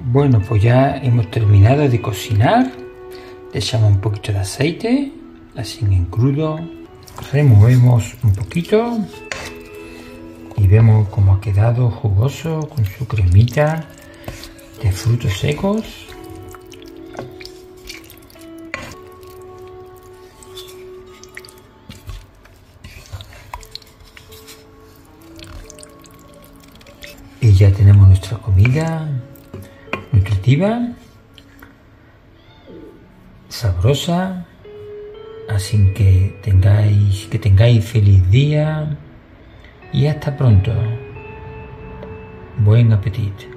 Bueno, pues ya hemos terminado de cocinar. Le echamos un poquito de aceite, así en crudo. Removemos un poquito y vemos cómo ha quedado jugoso con su cremita de frutos secos. Y ya tenemos nuestra comida nutritiva, sabrosa, así que tengáis feliz día y hasta pronto. Buen apetito.